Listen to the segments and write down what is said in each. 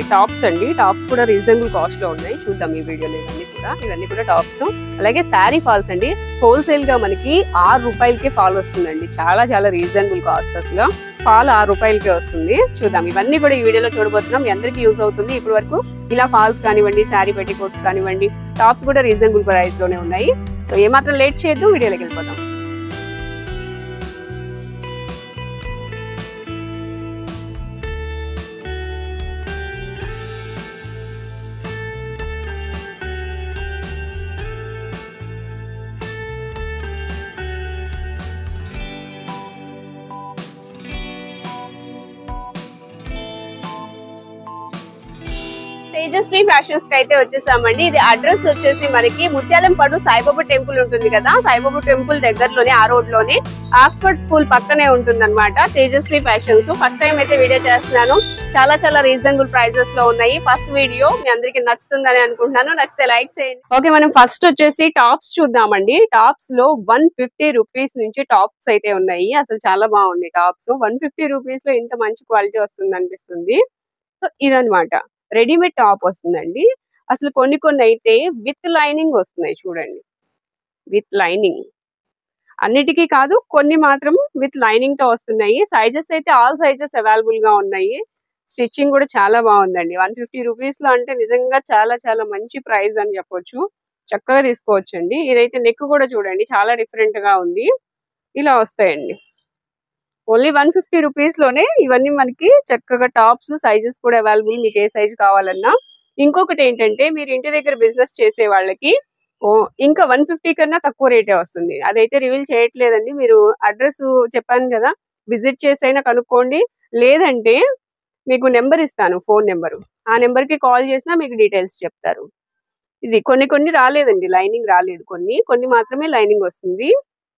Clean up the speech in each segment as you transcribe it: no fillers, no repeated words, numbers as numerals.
Tops అండి. Tops కూడా reasonable cost లో ఉన్నాయి. చూద్దాం ఈ వీడియోలో ఇవన్నీ కూడా టాప్స్. అలాగే శారీ ఫాల్స్ అండి. హోల్సేల్ గా మనకి 6 రూపాయలకే ఫాల్ వస్తుందండి. చాలా చాలా రీజనబుల్ కాస్ట్. అసలు ఫాల్ 6 రూపాయలకే వస్తుంది. చూద్దాం ఇవన్నీ కూడా ఈ వీడియోలో చూడబోతున్నాం. మీ అందరికీ యూజ్ అవుతుంది. ఇప్పటి వరకు ఇలా ఫాల్స్ కానివ్వండి, శారీ పెట్టికోట్స్ కానివ్వండి, టాప్స్ కూడా రీజనబుల్ ప్రైస్ లోనే ఉన్నాయి. సో ఏమాత్రం లేట్ చేయొద్దు, వీడియోలోకి వెళ్ళిపోతాం. తేజస్వి ఫ్యాషన్స్ కి అయితే వచ్చేసామండి. ఇది అడ్రస్ వచ్చేసి మనకి ముత్యాలంపాడు సాయిబాబా టెంపుల్ ఉంటుంది కదా, సాయిబాబా టెంపుల్ దగ్గరలోనే ఆ రోడ్ లోనే ఆక్స్ఫర్డ్ స్కూల్ పక్కనే ఉంటుంది అనమాట తేజస్వి ఫ్యాషన్స్. ఫస్ట్ టైం అయితే వీడియో చేస్తున్నాను. చాలా చాలా రీజనబుల్ ప్రైజెస్ లో ఉన్నాయి. ఫస్ట్ వీడియో మీ అందరికి నచ్చుతుందని అనుకుంటున్నాను. నచ్చితే లైక్ చేయండి. ఓకే, మనం ఫస్ట్ వచ్చేసి టాప్స్ చూద్దామండి. టాప్స్ లో 150 రూపీస్ నుంచి టాప్స్ అయితే ఉన్నాయి. అసలు చాలా బాగుంది టాప్స్. 150 రూపీస్ లో ఇంత మంచి క్వాలిటీ వస్తుంది అనిపిస్తుంది. సో ఇదనమాట రెడీమేడ్ టాప్ వస్తుందండి. అసలు కొన్ని కొన్ని అయితే విత్ లైనింగ్ వస్తున్నాయి చూడండి. విత్ లైనింగ్ అన్నిటికీ కాదు, కొన్ని మాత్రం విత్ లైనింగ్ తో వస్తున్నాయి. సైజెస్ అయితే ఆల్ సైజెస్ అవైలబుల్ గా ఉన్నాయి. స్టిచ్చింగ్ కూడా చాలా బాగుందండి. 150 రూపీస్ లో అంటే నిజంగా చాలా చాలా మంచి ప్రైస్ అని చెప్పొచ్చు. చక్కగా తీసుకోవచ్చు అండి. ఇదైతే నెక్ కూడా చూడండి చాలా డిఫరెంట్ గా ఉంది. ఇలా వస్తాయండి. ఓన్లీ 150 రూపీస్ లోనే ఇవన్నీ మనకి చక్కగా టాప్స్. సైజెస్ కూడా అవైలబుల్, మీకు ఏ సైజ్ కావాలన్నా. ఇంకొకటి ఏంటంటే మీరు ఇంటి దగ్గర బిజినెస్ చేసే వాళ్ళకి ఇంకా 150 కన్నా తక్కువ రేటే వస్తుంది. అదైతే రివీల్ చేయట్లేదండి. మీరు అడ్రస్ చెప్పాను కదా, విజిట్ చేసైనా కనుక్కోండి. లేదంటే మీకు నెంబర్ ఇస్తాను, ఫోన్ నెంబరు. ఆ నెంబర్ కి కాల్ చేసినా మీకు డీటెయిల్స్ చెప్తారు. ఇది కొన్ని రాలేదండి, లైనింగ్ రాలేదు. కొన్ని మాత్రమే లైనింగ్ వస్తుంది.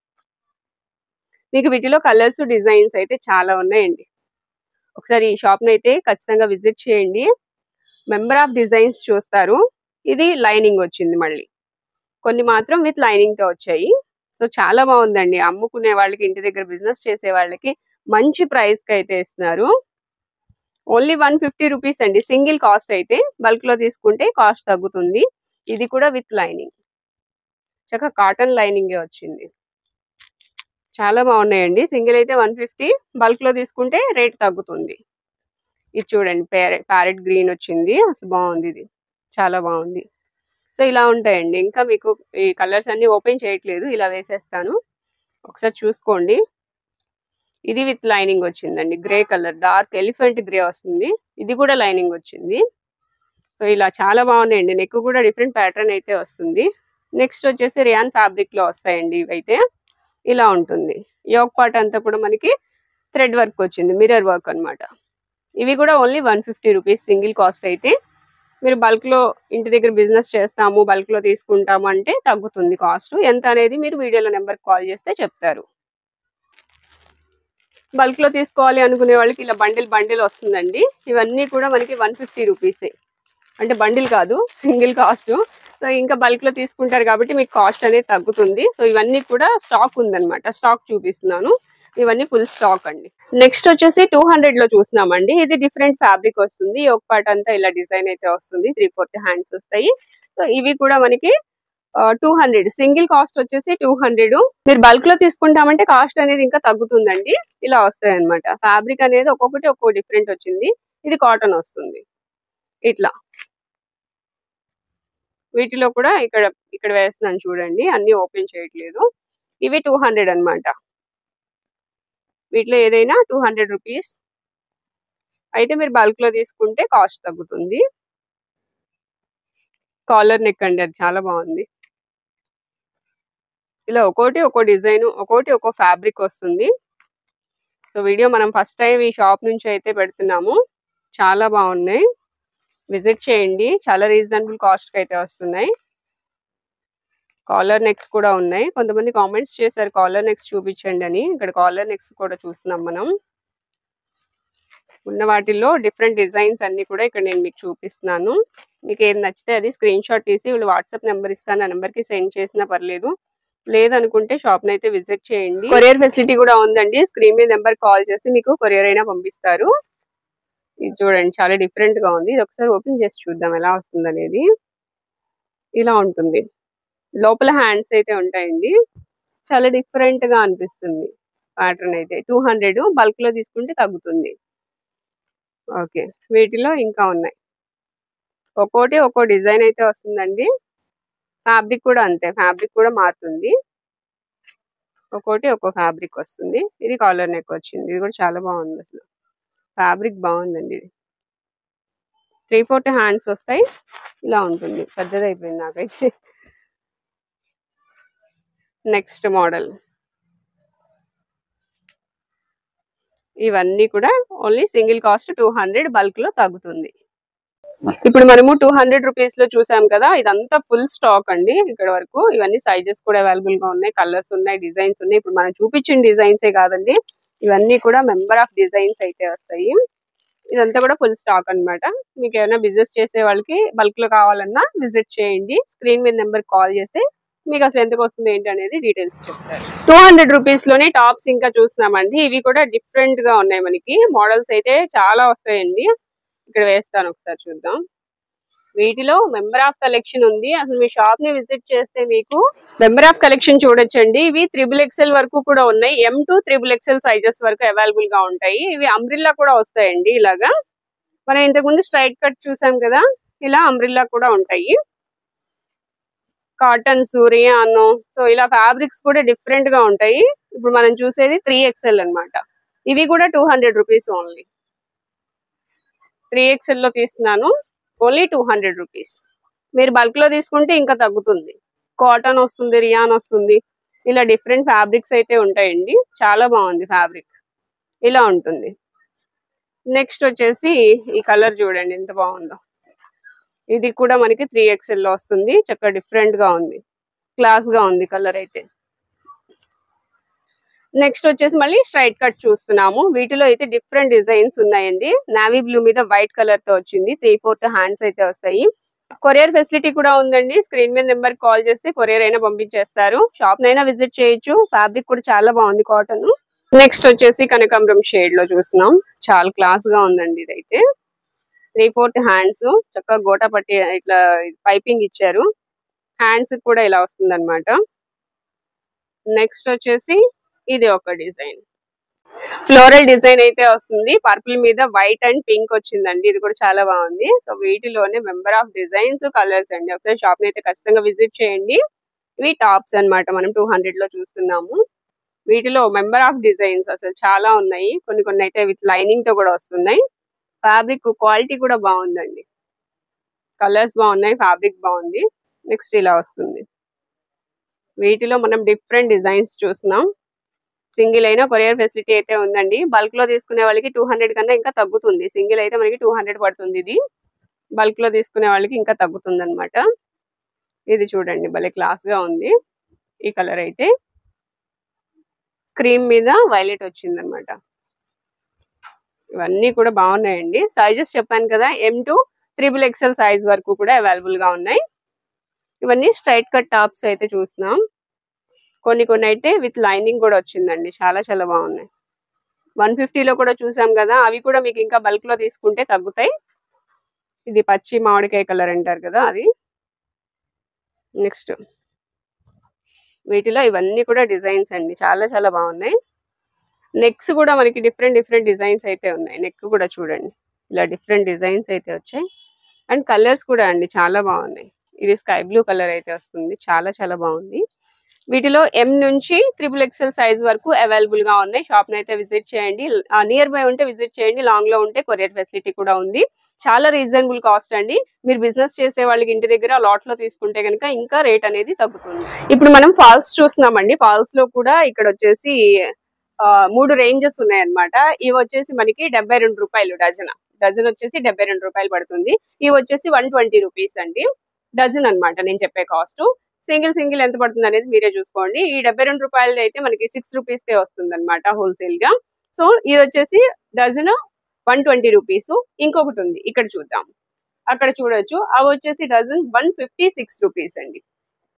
మీకు వీటిలో కలర్స్ డిజైన్స్ అయితే చాలా ఉన్నాయండి. ఒకసారి ఈ షాప్ అయితే ఖచ్చితంగా విజిట్ చేయండి. మెంబర్ ఆఫ్ డిజైన్స్ చూస్తారు. ఇది లైనింగ్ వచ్చింది. మళ్ళీ కొన్ని మాత్రం విత్ లైనింగ్ తో వచ్చాయి. సో చాలా బాగుందండి. అమ్ముకునే వాళ్ళకి, ఇంటి దగ్గర బిజినెస్ చేసే వాళ్ళకి మంచి ప్రైస్ కి అయితే ఇస్తున్నారు. ఓన్లీ 150 రూపీస్ అండి సింగిల్ కాస్ట్. అయితే బల్క్ లో తీసుకుంటే కాస్ట్ తగ్గుతుంది. ఇది కూడా విత్ లైనింగ్, చక్కగా కాటన్ లైనింగే వచ్చింది. చాలా బాగున్నాయండి. సింగిల్ అయితే 150, బల్క్ లో తీసుకుంటే రేట్ తగ్గుతుంది. ఇది చూడండి, ప్యారెట్ గ్రీన్ వచ్చింది. అసలు బాగుంది, ఇది చాలా బాగుంది. సో ఇలా ఉంటాయండి. ఇంకా మీకు ఈ కలర్స్ అన్ని ఓపెన్ చేయట్లేదు, ఇలా వేసేస్తాను, ఒకసారి చూసుకోండి. ఇది విత్ లైనింగ్ వచ్చిందండి. Grey colour, dark elephant grey వస్తుంది. ఇది కూడా లైనింగ్ వచ్చింది. సో ఇలా చాలా బాగున్నాయండి. నెక్ కూడా డిఫరెంట్ ప్యాటర్న్ అయితే వస్తుంది. నెక్స్ట్ వచ్చేసి రియాన్ ఫ్యాబ్రిక్ లో వస్తాయండి. ఇవైతే ఇలా ఉంటుంది. యోక్ పార్ట్ అంతా కూడా మనకి థ్రెడ్ వర్క్ వచ్చింది, మిర్రర్ వర్క్ అన్నమాట. ఇవి కూడా ఓన్లీ 150 రూపీస్ సింగిల్ కాస్ట్. అయితే మీరు బల్క్ లో ఇంటి దగ్గర బిజినెస్ చేస్తాము, బల్క్ లో తీసుకుంటాము అంటే తగ్గుతుంది కాస్ట్. ఎంత అనేది మీరు వీడియోలో నెంబర్ కాల్ చేస్తే చెప్తారు. బల్క్ లో తీసుకోవాలి అనుకునే వాళ్ళకి ఇలా బండిల్ వస్తుందండి. ఇవన్నీ కూడా మనకి 150 రూపీసే, అంటే బండిల్ కాదు, సింగిల్ కాస్ట్. సో ఇంకా బల్క్ లో తీసుకుంటారు కాబట్టి మీకు కాస్ట్ అనేది తగ్గుతుంది. సో ఇవన్నీ కూడా స్టాక్ ఉందన్నమాట. స్టాక్ చూపిస్తున్నాను. ఇవన్నీ ఫుల్ స్టాక్ అండి. నెక్స్ట్ వచ్చేసి 200 లో చూస్తున్నామండి. ఇది డిఫరెంట్ ఫ్యాబ్రిక్ వస్తుంది. ఒక పార్ట్ అంతా ఇలా డిజైన్ అయితే వస్తుంది. 3/4 హ్యాండ్స్ వస్తాయి. సో ఇవి కూడా మనకి 200 సింగిల్ కాస్ట్ వచ్చేసి 200. మీరు బల్క్ లో తీసుకుంటామంటే కాస్ట్ అనేది ఇంకా తగ్గుతుందండి. ఇలా వస్తాయి అనమాట. ఫ్యాబ్రిక్ అనేది ఒక్కొక్కటి ఒక్కొక్క డిఫరెంట్ వచ్చింది. ఇది కాటన్ వస్తుంది. ఇట్లా వీటిలో కూడా ఇక్కడ వేస్తున్నాను చూడండి, అన్ని ఓపెన్ చేయట్లేదు. ఇవి 200 అన్నమాట. వీటిలో ఏదైనా 200 రూపీస్. అయితే మీరు బల్క్ లో తీసుకుంటే కాస్ట్ తగ్గుతుంది. కాలర్ నెక్ అండి, అది చాలా బాగుంది. ఇలా ఒక్కోటి ఒక్కో డిజైన్, ఒక్కోటి ఒక్కో ఫ్యాబ్రిక్ వస్తుంది. సో వీడియో మనం ఫస్ట్ టైం ఈ షాప్ నుంచి అయితే పెడుతున్నాము. చాలా బాగున్నాయి, విజిట్ చేయండి. చాలా రీజనబుల్ కాస్ట్ కి అయితే వస్తున్నాయి. కాలర్ నెక్స్ కూడా ఉన్నాయి. కొంతమంది కామెంట్స్ చేశారు కాలర్ నెక్స్ చూపించండి అని. ఇక్కడ కాలర్ నెక్స్ కూడా చూస్తున్నాం మనం. ఉన్న వాటిల్లో డిఫరెంట్ డిజైన్స్ అన్ని కూడా ఇక్కడ నేను మీకు చూపిస్తున్నాను. మీకు ఏది నచ్చితే అది స్క్రీన్ షాట్ తీసి వీళ్ళు వాట్సాప్ నెంబర్ ఇస్తాను, ఆ నెంబర్ కి సెండ్ చేసినా పర్లేదు. లేదనుకుంటే షాప్ అయితే విజిట్ చేయండి. కొరియర్ ఫెసిలిటీ కూడా ఉందండి. స్క్రీన్ మీద నెంబర్ కాల్ చేసి మీకు కొరియర్ అయినా పంపిస్తారు. ఇది చూడండి చాలా డిఫరెంట్ గా ఉంది. ఇది ఒకసారి ఓపెన్ చేసి చూద్దాం ఎలా వస్తుంది అనేది. ఇలా ఉంటుంది. లోపల హ్యాండ్స్ అయితే ఉంటాయండి. చాలా డిఫరెంట్ గా అనిపిస్తుంది ప్యాటర్న్ అయితే. 200 బల్క్ లో తీసుకుంటే తగ్గుతుంది. ఓకే, వీటిలో ఇంకా ఉన్నాయి. ఒక్కో డిజైన్ అయితే వస్తుందండి. ఫ్యాబ్రిక్ కూడా అంతే, ఫ్యాబ్రిక్ కూడా మారుతుంది. ఒక్కో ఫ్యాబ్రిక్ వస్తుంది. ఇది కాలర్ నెక్ వచ్చింది. ఇది కూడా చాలా బాగుంది. అసలు ఫ్యాబ్రిక్ బాగుందండి. ఇది 3/4 హ్యాండ్స్ వస్తాయి. ఇలా ఉంటుంది. పెద్దది అయిపోయింది నాకైతే. Next model. ఇవన్నీ కూడా ఓన్లీ సింగిల్ కాస్ట్ 200, బల్క్ లో తగ్గుతుంది. ఇప్పుడు మనము 200 రూపీస్ లో చూసాం కదా, ఇదంతా ఫుల్ స్టాక్ అండి. ఇక్కడ వరకు ఇవన్నీ సైజెస్ కూడా అవైలబుల్ గా ఉన్నాయి, కలర్స్ ఉన్నాయి, డిజైన్స్ ఉన్నాయి. ఇప్పుడు మనం చూపించిన డిజైన్సే కాదండి, ఇవన్నీ కూడా మెంబర్ ఆఫ్ డిజైన్స్ అయితే వస్తాయి. ఇదంతా కూడా ఫుల్ స్టాక్ అన్నమాట. మీకు ఏమైనా బిజినెస్ చేసే వాళ్ళకి బల్క్ లో కావాలన్నా విజిట్ చేయండి. స్క్రీన్ మీద నెంబర్ కాల్ చేస్తే మీకు అసలు ఎంతకు వస్తుంది ఏంటి అనేది డీటెయిల్స్ చెప్తారు. 200 రూపీస్ లోనే టాప్స్ ఇంకా చూస్తున్నామండి. ఇవి కూడా డిఫరెంట్ గా ఉన్నాయి. మనకి మోడల్స్ అయితే చాలా వస్తాయండి. ఇక్కడ వేస్తాను, ఒకసారి చూద్దాం. వీటిలో మెంబర్ ఆఫ్ కలెక్షన్ ఉంది. అసలు మీ షాప్ ని విజిట్ చేస్తే మీకు మెంబర్ ఆఫ్ కలెక్షన్ చూడొచ్చండి. ఇవి 3XL వరకు కూడా ఉన్నాయి. M to 3XL సైజెస్ వరకు అవైలబుల్ గా ఉంటాయి. ఇవి అంబ్రిల్లా కూడా వస్తాయండి. ఇలాగా మనం ఇంతకుముందు స్ట్రైట్ కట్ చూసాం కదా, ఇలా అంబ్రిల్లా కూడా ఉంటాయి. కాటన్స్, రియాన్, సో ఇలా ఫ్యాబ్రిక్స్ కూడా డిఫరెంట్ గా ఉంటాయి. ఇప్పుడు మనం చూసేది 3XL అన్నమాట. ఇవి కూడా 200 రూపీస్ ఓన్లీ. 3XL లో తీస్తున్నాను, ఓన్లీ 200 రూపీస్. మీరు బల్క్ లో తీసుకుంటే ఇంకా తగ్గుతుంది. కాటన్ వస్తుంది, రియాన్ వస్తుంది, ఇలా డిఫరెంట్ ఫ్యాబ్రిక్స్ అయితే ఉంటాయండి. చాలా బాగుంది ఫ్యాబ్రిక్, ఇలా ఉంటుంది. నెక్స్ట్ వచ్చేసి ఈ కలర్ చూడండి ఎంత బాగుందో. ఇది కూడా మనకి 3XL లో వస్తుంది. చక్కగా డిఫరెంట్ గా ఉంది, క్లాస్ గా ఉంది కలర్ అయితే. నెక్స్ట్ వచ్చేసి మళ్ళీ స్ట్రైట్ కట్ చూస్తున్నాము. వీటిలో అయితే డిఫరెంట్ డిజైన్స్ ఉన్నాయండి. నావీ బ్లూ మీద వైట్ కలర్ తో వచ్చింది. 3/4 హ్యాండ్స్ అయితే వస్తాయి. కొరియర్ ఫెసిలిటీ కూడా ఉందండి. స్క్రీన్ మీద నెంబర్ కాల్ చేస్తే కొరియర్ అయినా పంపించేస్తారు. షాప్ నైనా విజిట్ చేయొచ్చు. ఫ్యాబ్రిక్ కూడా చాలా బాగుంది, కాటన్. నెక్స్ట్ వచ్చేసి కనకాంబరం షేడ్ లో చూస్తున్నాం. చాలా క్లాస్ గా ఉందండి. ఇదైతే 3/4 హ్యాండ్స్, చక్కగా గోటా పట్టి ఇట్లా పైపింగ్ ఇచ్చారు. హ్యాండ్స్ కూడా ఇలా వస్తుంది అనమాట. నెక్స్ట్ వచ్చేసి ఇది ఒక డిజైన్, ఫ్లోరల్ డిజైన్ అయితే వస్తుంది. పర్పుల్ మీద వైట్ అండ్ పింక్ వచ్చిందండి. ఇది కూడా చాలా బాగుంది. సో వీటిలోనే మెంబర్ ఆఫ్ డిజైన్స్, కలర్స్ అండి. ఒకసారి షాప్ ని అయితే ఖచ్చితంగా విజిట్ చేయండి. ఇవి టాప్స్ అన్నమాట, మనం 200 లో చూస్తున్నాము. వీటిలో మెంబర్ ఆఫ్ డిజైన్స్ అసలు చాలా ఉన్నాయి. కొన్ని అయితే విత్ లైనింగ్ తో కూడా వస్తున్నాయి. ఫ్యాబ్రిక్ క్వాలిటీ కూడా బాగుందండి. కలర్స్ బాగున్నాయి, ఫ్యాబ్రిక్ బాగుంది. నెక్స్ట్ ఇలా వస్తుంది. వీటిలో మనం డిఫరెంట్ డిజైన్స్ చూస్తున్నాం. సింగిల్ అయినా కొరియర్ ఫెసిలిటీ అయితే ఉందండి. బల్క్ లో తీసుకునే వాళ్ళకి 200 కన్నా ఇంకా తగ్గుతుంది. సింగిల్ అయితే మనకి 200 పడుతుంది. ఇది బల్క్ లో తీసుకునే వాళ్ళకి ఇంకా తగ్గుతుంది అనమాట. ఇది చూడండి భలే క్లాస్ గా ఉంది. ఈ కలర్ అయితే క్రీమ్ మీద వైలెట్ వచ్చింది అనమాట. ఇవన్నీ కూడా బాగున్నాయండి. సైజెస్ చెప్పాను కదా, M to 3XL సైజ్ వరకు కూడా అవైలబుల్ గా ఉన్నాయి. ఇవన్నీ స్ట్రైట్ కట్ టాప్స్ అయితే చూస్తున్నాం. కొన్ని అయితే విత్ లైనింగ్ కూడా వచ్చిందండి. చాలా బాగున్నాయి. 150 లో కూడా చూసాం కదా, అవి కూడా మీకు ఇంకా బల్క్ లో తీసుకుంటే తగ్గుతాయి. ఇది పచ్చి మామిడికాయ కలర్ అంటారు కదా, అది. నెక్స్ట్ వీటిలో ఇవన్నీ కూడా డిజైన్స్ అండి. చాలా బాగున్నాయి. నెక్స్ కూడా మనకి డిఫరెంట్ డిజైన్స్ అయితే ఉన్నాయి. నెక్ కూడా చూడండి, ఇలా డిఫరెంట్ డిజైన్స్ అయితే వచ్చాయి. అండ్ కలర్స్ కూడా అండి చాలా బాగున్నాయి. ఇది స్కై బ్లూ కలర్ అయితే వస్తుంది. చాలా బాగుంది. వీటిలో M నుంచి 3XL సైజ్ వరకు అవైలబుల్ గా ఉన్నాయి. షాప్ ని అయితే విజిట్ చేయండి. నియర్ బై ఉంటే విజిట్ చేయండి, లాంగ్ లో ఉంటే కొరియర్ ఫెసిలిటీ కూడా ఉంది. చాలా రీజనబుల్ కాస్ట్ అండి. మీరు బిజినెస్ చేసే వాళ్ళకి ఇంటి దగ్గర లాట్ లో తీసుకుంటే కనుక ఇంకా రేట్ అనేది తగ్గుతుంది. ఇప్పుడు మనం ఫాల్స్ చూస్తున్నామండి. ఫాల్స్ లో కూడా ఇక్కడ వచ్చేసి 3 రేంజెస్ ఉన్నాయి అనమాట. ఇవి వచ్చేసి మనకి 72 రూపాయలు డజన్. డజన్ వచ్చేసి 72 రూపాయలు పడుతుంది. ఇవి వచ్చేసి 120 రూపీస్ అండి డజన్ అనమాట నేను చెప్పే కాస్ట్. సింగిల్ ఎంత పడుతుంది అనేది మీరే చూసుకోండి. ఈ 72 రూపాయలు అయితే మనకి 6 రూపీస్ కే వస్తుంది అనమాట హోల్సేల్ గా. సో ఇది వచ్చేసి డజన్ 120 రూపీస్. ఇంకొకటి ఉంది, ఇక్కడ చూద్దాం, అక్కడ చూడొచ్చు. అవి వచ్చేసి డజన్ 156 రూపీస్ అండి.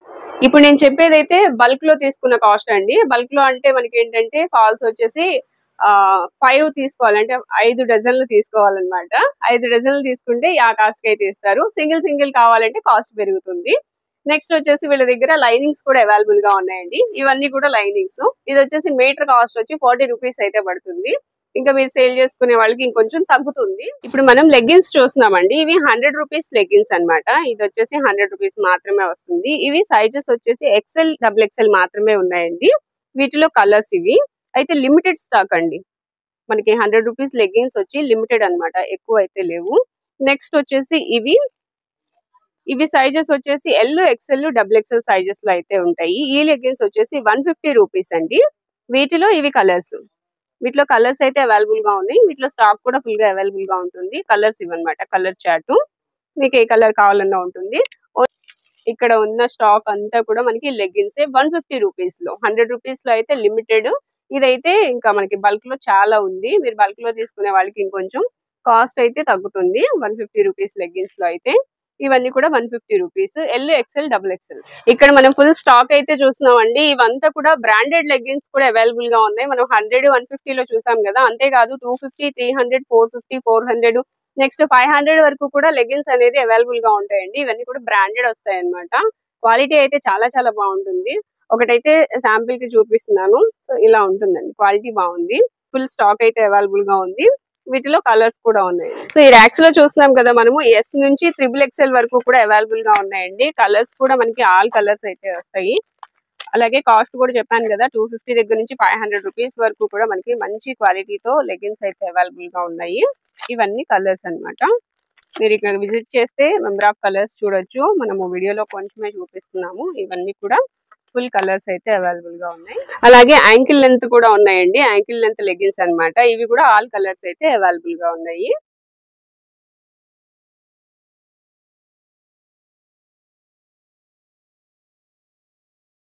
ఇప్పుడు నేను చెప్పేదైతే బల్క్ లో తీసుకున్న కాస్ట్ అండి. బల్క్ లో అంటే మనకి ఏంటంటే ఫాల్స్ వచ్చేసి 5 తీసుకోవాలంటే 5 డజన్లు తీసుకోవాలన్నమాట. 5 డజన్లు తీసుకుంటే ఆ కాస్ట్ కి అయితే ఇస్తారు. సింగిల్ కావాలంటే కాస్ట్ పెరుగుతుంది. నెక్స్ట్ వచ్చేసి వీళ్ళ దగ్గర లైనింగ్స్ కూడా అవైలబుల్ గా ఉన్నాయండి. ఇవన్నీ కూడా లైనింగ్స్. ఇది వచ్చేసి మీటర్ కాస్ట్ వచ్చి 40 రూపీస్ అయితే పడుతుంది. ఇంకా మీరు సేల్ చేసుకునే వాళ్ళకి ఇంకొంచెం తగ్గుతుంది. ఇప్పుడు మనం లెగ్గిన్స్ చూస్తున్నామండి. ఇవి 100 రూపీస్ లెగ్గిన్స్ అన్నమాట. ఇది వచ్చేసి 100 రూపీస్ మాత్రమే వస్తుంది. ఇవి సైజెస్ వచ్చేసి XL, XXL మాత్రమే ఉన్నాయండి. వీటిలో కలర్స్ ఇవి అయితే లిమిటెడ్ స్టాక్ అండి. మనకి 100 రూపీస్ లెగ్గిన్స్ వచ్చి లిమిటెడ్ అన్నమాట, ఎక్కువ అయితే లేవు. నెక్స్ట్ వచ్చేసి ఇవి సైజెస్ వచ్చేసి L, XL, XXL సైజెస్ లో అయితే ఉంటాయి. ఈ లెగ్గిన్స్ వచ్చేసి 150 రూపీస్ అండి. వీటిలో ఇవి కలర్స్. వీటిలో కలర్స్ అయితే అవైలబుల్ గా ఉన్నాయి. వీటిలో స్టాక్ కూడా ఫుల్ గా అవైలబుల్ గా ఉంటుంది. కలర్స్ ఇవన్నమాట, కలర్ చార్ట్. మీకు ఏ కలర్ కావాలన్నా ఉంటుంది. ఇక్కడ ఉన్న స్టాక్ అంతా కూడా మనకి లెగ్గిన్స్ 150 రూపీస్ లో, 100 రూపీస్ లో అయితే లిమిటెడ్. ఇదైతే ఇంకా మనకి బల్క్ లో చాలా ఉంది. మీరు బల్క్ లో తీసుకునే వాళ్ళకి ఇంకొంచెం కాస్ట్ అయితే తగ్గుతుంది. 150 రూపీస్ లెగ్గిన్స్ లో అయితే ఇవన్నీ కూడా 150 రూపీస్. L, XL, XXL. ఇక్కడ మనం ఫుల్ స్టాక్ అయితే చూస్తున్నాం అండి. ఇవంతా కూడా బ్రాండెడ్ లెగ్గిన్స్ కూడా అవైలబుల్ గా ఉన్నాయి. మనం 100, 150 లో చూసాం కదా, అంతేకాదు 250, 300, 450, 400, నెక్స్ట్ 500 వరకు కూడా లెగ్గిన్స్ అనేది అవైలబుల్ గా ఉంటాయండి. ఇవన్నీ కూడా బ్రాండెడ్ వస్తాయి అన్నమాట. క్వాలిటీ అయితే చాలా బాగుంటుంది. ఒకటైతే శాంపిల్ కి చూపిస్తున్నాను. సో ఇలా ఉంటుందండి, క్వాలిటీ బాగుంది. ఫుల్ స్టాక్ అయితే అవైలబుల్ గా ఉంది. వీటిలో కలర్స్ కూడా ఉన్నాయి. సో ఈ ర్యాక్స్ లో చూస్తున్నాం కదా మనము, S నుంచి XXL వరకు కూడా అవైలబుల్ గా ఉన్నాయండి. కలర్స్ కూడా మనకి ఆల్ కలర్స్ అయితే వస్తాయి. అలాగే కాస్ట్ కూడా చెప్పాను కదా, 250 దగ్గర నుంచి 500 రూపీస్ వరకు కూడా మనకి మంచి క్వాలిటీతో లెగ్గిన్స్ అయితే అవైలబుల్ గా ఉన్నాయి. ఇవన్నీ కలర్స్ అన్నమాట. మీరు ఇక్కడ విజిట్ చేస్తే నెంబర్ ఆఫ్ కలర్స్ చూడొచ్చు. మనము వీడియోలో కొంచెమే చూపిస్తున్నాము. ఇవన్నీ కూడా ఫుల్ కలర్స్ అయితే అవైలబుల్ గా ఉన్నాయి. అలాగే యాంకిల్ లెంత్ కూడా ఉన్నాయండి. యాంకిల్ లెంత్ లెగ్గిన్స్ అన్నమాట. ఇవి కూడా ఆల్ కలర్స్ అయితే అవైలబుల్ గా ఉన్నాయి.